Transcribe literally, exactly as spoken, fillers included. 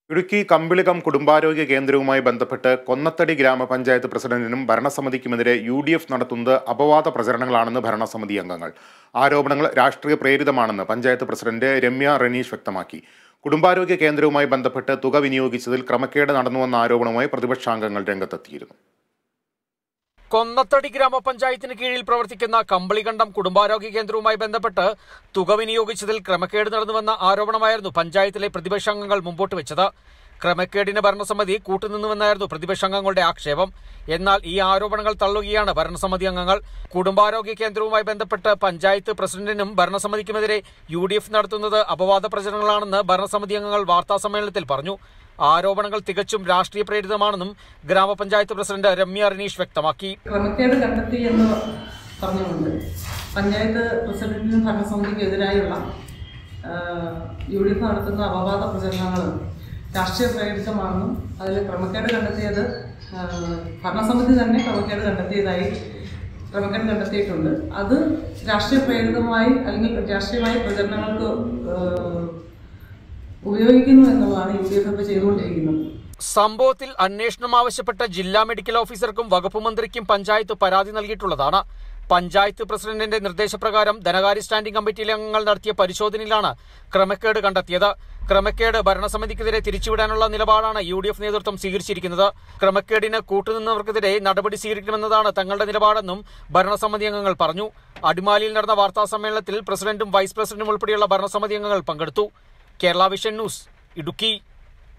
ഇടുക്കി കമ്പിളികം കുടുംബാരോഗ്യ കേന്ദ്രവുമായി ബന്ധപ്പെട്ട് കൊന്നത്തടി ഗ്രാമപഞ്ചായത്ത് പ്രസിഡന്റിനും ഭരണസമിതിക്കുമെതിരെ യു ഡി എഫ് നടത്തുന്നത് അപവാദ പ്രചരണങ്ങളാണെന്ന് ഭരണസമിതി അംഗങ്ങൾ. ആരോപണങ്ങൾ രാഷ്ട്രീയ പ്രേരിതമാണെന്ന് പഞ്ചായത്ത് പ്രസിഡന്റ് രമ്യ റനീഷ് വ്യക്തമാക്കി. കുടുംബാരോഗ്യ കേന്ദ്രവുമായി ബന്ധപ്പെട്ട് തുക വിനിയോഗിച്ചതിൽ ക്രമക്കേട് നടന്നുവെന്ന ആരോപണവുമായി പ്രതിപക്ഷാംഗങ്ങൾ രംഗത്തെത്തിയിരുന്നു. കൊന്നത്തടി ഗ്രാമപഞ്ചായത്തിന് കീഴിൽ പ്രവർത്തിക്കുന്ന കമ്പിളികണ്ടം കുടുംബാരോഗ്യ കേന്ദ്രവുമായി ബന്ധപ്പെട്ട് തുക വിനിയോഗിച്ചതിൽ ക്രമക്കേട് നടന്നുവെന്ന ആരോപണമായിരുന്നു പഞ്ചായത്തിലെ പ്രതിപക്ഷാംഗങ്ങൾ മുമ്പോട്ട് വെച്ചത്. ക്രമക്കേടിന് ഭരണസമിതി കൂട്ടുനിന്നുവെന്നായിരുന്നു പ്രതിപക്ഷാംഗങ്ങളുടെ ആക്ഷേപം. എന്നാൽ ഈ ആരോപണങ്ങൾ തള്ളുകയാണ് ഭരണസമിതി അംഗങ്ങൾ. കുടുംബാരോഗ്യ കേന്ദ്രവുമായി ബന്ധപ്പെട്ട് പഞ്ചായത്ത് പ്രസിഡന്റിനും ഭരണസമിതിക്കുമെതിരെ യു ഡി എഫ് നടത്തുന്നത് അപവാദ പ്രചരണങ്ങളാണെന്ന് ഭരണസമിതി അംഗങ്ങൾ വാർത്താസമ്മേളനത്തിൽ പറഞ്ഞു. ആരോപണങ്ങൾ തികച്ചും രാഷ്ട്രീയ പ്രേരിതമാണെന്നും ഗ്രാമപഞ്ചായത്ത് പ്രസിഡന്റ് രമ്യ റനീഷ് വ്യക്തമാക്കി. ക്രമക്കേട് കണ്ടെത്തി എന്ന് പറഞ്ഞുകൊണ്ട് പഞ്ചായത്ത് പ്രസിഡന്റിനും ഭരണസമിതിക്കും എതിരായുള്ള യു ഡി എഫ് നടത്തുന്ന അപവാദ പ്രചരണങ്ങൾ രാഷ്ട്രീയ പ്രേരിതമാണെന്നും അതിൽ ക്രമക്കേട് കണ്ടെത്തിയത് ഭരണസമിതി തന്നെ ക്രമക്കേട് കണ്ടെത്തിയതായി ക്രമക്കേട് കണ്ടെത്തിയിട്ടുണ്ട്. അത് രാഷ്ട്രീയ പ്രേരിതമായി അല്ലെങ്കിൽ രാഷ്ട്രീയമായ പ്രചരണങ്ങൾക്ക് ഉപയോഗിക്കുന്നു എന്നുള്ളതാണ് യു ഡി എഫ് ചെയ്തുകൊണ്ടിരിക്കുന്നത്. സംഭവത്തിൽ അന്വേഷണം ആവശ്യപ്പെട്ട ജില്ലാ മെഡിക്കൽ ഓഫീസർക്കും വകുപ്പ് മന്ത്രിക്കും പഞ്ചായത്ത് പരാതി നൽകിയിട്ടുള്ളതാണ്. പഞ്ചായത്ത് പ്രസിഡന്റിന്റെ നിർദ്ദേശപ്രകാരം ധനകാര്യ സ്റ്റാൻഡിംഗ് കമ്മിറ്റിയിലെ അംഗങ്ങൾ നടത്തിയ പരിശോധനയിലാണ് ക്രമക്കേട് കണ്ടെത്തിയത്. ക്രമക്കേട് ഭരണസമിതിക്കെതിരെ തിരിച്ചുവിടാനുള്ള നിലപാടാണ് യു ഡി എഫ് നേതൃത്വം സ്വീകരിച്ചിരിക്കുന്നത്. ക്രമക്കേടിന് കൂട്ടുനിന്നവർക്കെതിരെ നടപടി സ്വീകരിക്കണമെന്നതാണ് തങ്ങളുടെ നിലപാടെന്നും ഭരണസമിതി അംഗങ്ങൾ പറഞ്ഞു. അടിമാലിയിൽ നടന്ന വാർത്താ സമ്മേളനത്തിൽ പ്രസിഡന്റും വൈസ് പ്രസിഡന്റും ഉൾപ്പെടെയുള്ള ഭരണസമിതി അംഗങ്ങൾ പങ്കെടുത്തു. Kerala vision news, Idukki.